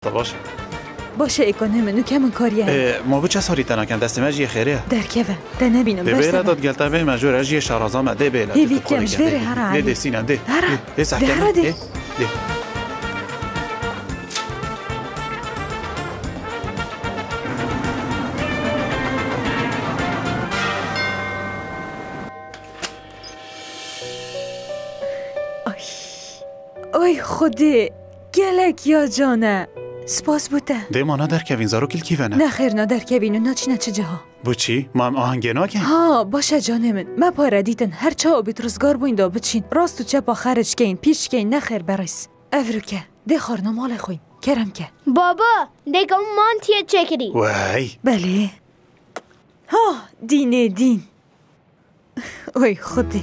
باشه باشه اکنه منو که من کاریه ما بچه ساری تناکن دست مجی خیره درکوه ده نبینم ده بیره داد گلتا به مجور اجی شارازام ده بیله هیوی کمش وره هر علی ده سینم ده هره ده سحکم ده آی خوده گلک یا جانه سپاس بوده ده ما ندر کوین زارو کل کیونه نه خیر ندر کوینو نچ نچه جاها بو چی؟ ما هم آهنگینا که؟ ها باشه جانه من ما پاره دیتن هر چه آبیت روزگار بوین دا بچین راست و چپا خرج کین پیش کین نه خیر برس افرو که ده خارنا مال خوین کرم که بابا دیگه اون مانتیه چکری وای بله ها دینه دین اوی خودی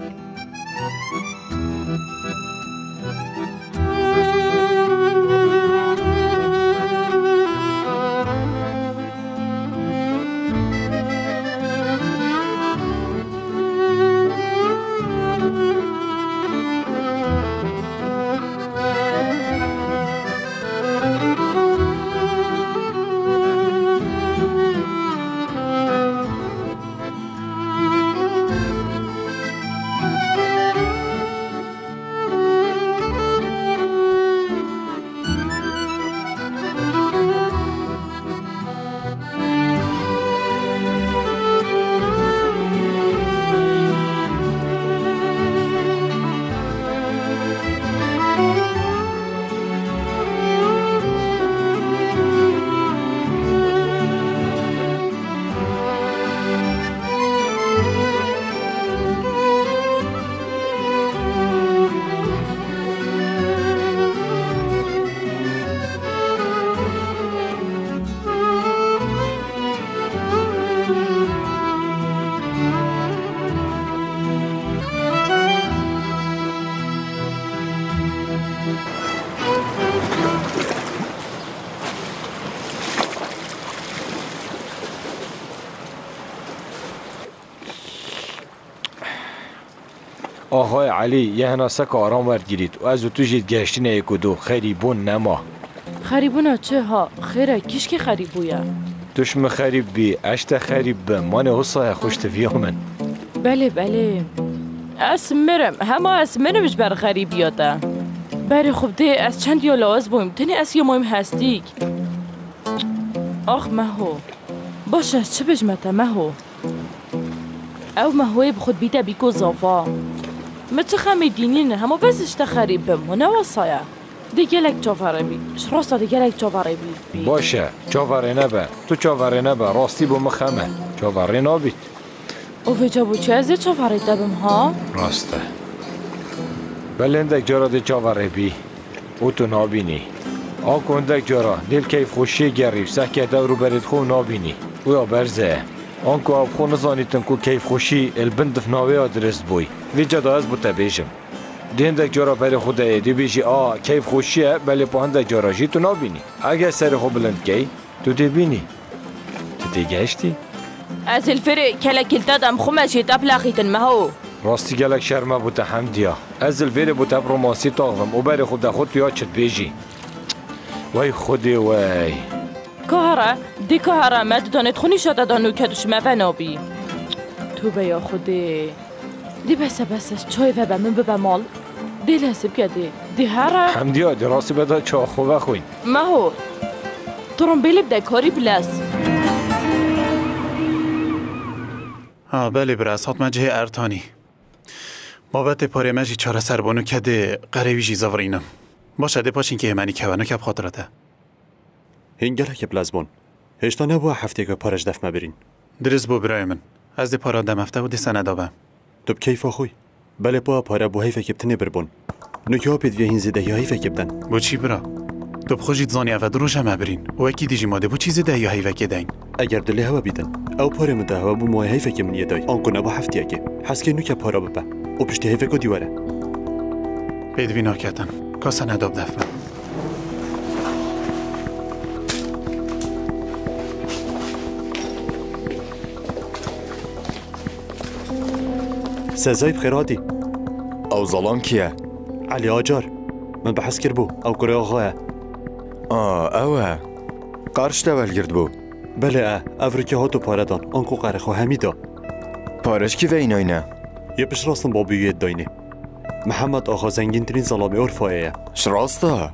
آقای علی یه هناسک آرام ورگیرید و از تو جید گشتین یک و دو خریبون نما خریبونا چه ها؟ خیره کیش که خریبویا؟ توشم خریب بی اشت خریب به من حصای خوشتوی من بله بله اسمرم همه اسمرمش بر خریبیاته بله خوب ده از چند یا لحاظ بویم تنی از یا مهم هستیک آخ مهو باشه از چه بجمته مهو او مهوی بخود بیده بیکو زافا ما چه خمی دینین همه بسش تخریبم و نواسایه دیگه لک چاوره بی شراستا دیگه لک چاوره بی باشه چاوره نبه تو چاوره نبه راستی با مخمه چاوره نابید او ویجا بو چه ازی چاوره دبم ها؟ راسته بلندک جارا دی چاوره بی او تو نابینی آکوندک جارا دل کیف خوشی گریف سکه دورو برید خو نابینی او یا برزه آنکو آب خو نزانیتن کو کیف خوشی البندف ناوی آدرست بوی ویجا دا از بو تبیشم دیندک جارا پر خوده دی بیشی کیف خوشیه بلی پاهندک جارا جی تو نابینی اگه سر خو بلند کی تو دی بینی تو دی گشتی؟ از الفرق کلکل دادم خمشی تبلاخیتن مهو راستی گلک شرمه بوده حمدیا از الفرق بوده بروماسی تاغم و بر خود خود یا چت بیجی وای خودی وای کهره دی کهره مد دانت خونی شده دانو کدوش مفنابی تو بیا خودی دی بس چای و بمن ببمال دی لحسب کده دی هره حمدیا دی راستی بده چا خوبه خوین مهو ترون بیلی بده کاری بلس بله براس حتما جه ارتانی بابت پاره مجی چاره سر بانو کده قریبی جی زورینم باشه ده پاشین که همانی که کب خاطرته هنگله که بلزبون هشتا نبوه هفته که پارش دف مبرین درست بو برای من از ده پارا دم هفته و ده سنه دابم تو بکیف آخوی بله با پاره بو حیفه که بتنه بربون نکه ها پید ویهین زده یا حیفه که بدن بو چی برا؟ تو بخوشید زانی اوه دروش هم برین و اکی دیجی ماده بو چیزی ده یا حیفه که دین اگر دلی هوا بیدن او پاره مده هوا بو موه حیفه که من یه دای آنکو نبو هفته که حس که نکه پارا ببه و پشت حیفه که دیواره پیدوی ناکتن کاسه نداب دفن سزای بخیراتی او ظلام کیه؟ علی آجار من بحث کربو او کره آقاه اوه قارش تولگرد بو بله افریکه ها تو پاردان آنکو قرخو همیدا پارش کی و ایناینه یه پیش راستم با بیویت داینه محمد آقا زنگین ترین سلامی عرفایه شراسته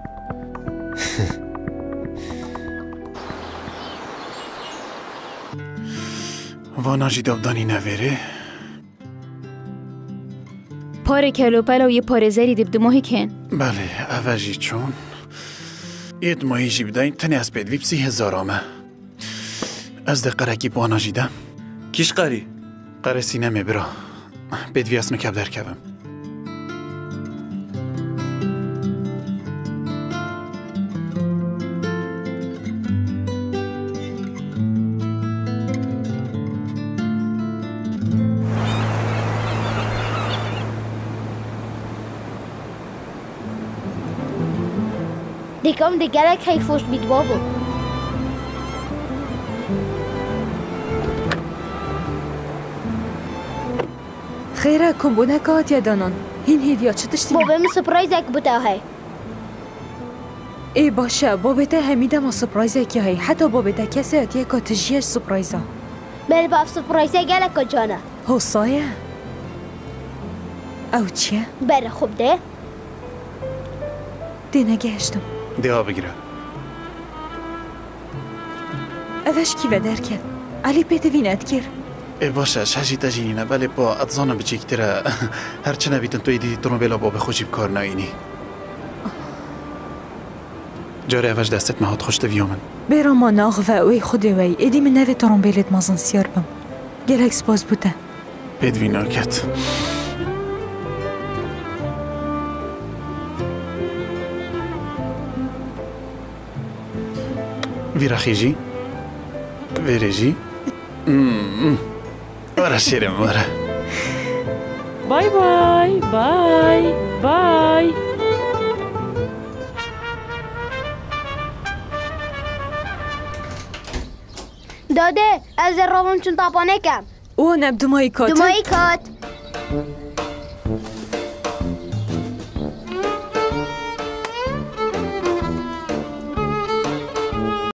وانا جی دابدانی نویره پاره کلو پلا و یه پاره زری دیب دماهی کن بله اوجی چون اید ماهی جی بداین تنی از بید ویب 30,000 آمه از ده قرکی بانا جیدم کیش قری؟ قره سینمه برا بید وی اسنو کب در کبم دیگم دیگره که فوش بید بابو خیره کن بونه که هات یدانان هین هیدیا چه تشتی بابا من سپرایز اک بوده های ای باشه بابته همیده ما سپرایزه که های حتی بابته کسی هاتیه که تجیهش سپرایزه بله باف سپرایز گله کجانه حسایه او چیه؟ بله خوب ده دی نگهشتم ده بگیره اوش کی و درکه علی پیت وینت گیر ای باشه شجی تجینینه بله با ادزانم بچیکتره هرچه نبیتن توی دیدی ترومبیلا باب خوشیب کار ناینی جاری اوش دستت مهات خوشت ویومن بیرا ما ناغ و اوی خودی وی ایدی من نوی ترومبیلت مازن سیار بم گلکس باز بوده بدوی ناکت ویرخیجی ویرجی ورا شیرم ورا بای بای بای بای داده از روان چون تاپانه کم او نب دمایی کات دمایی کات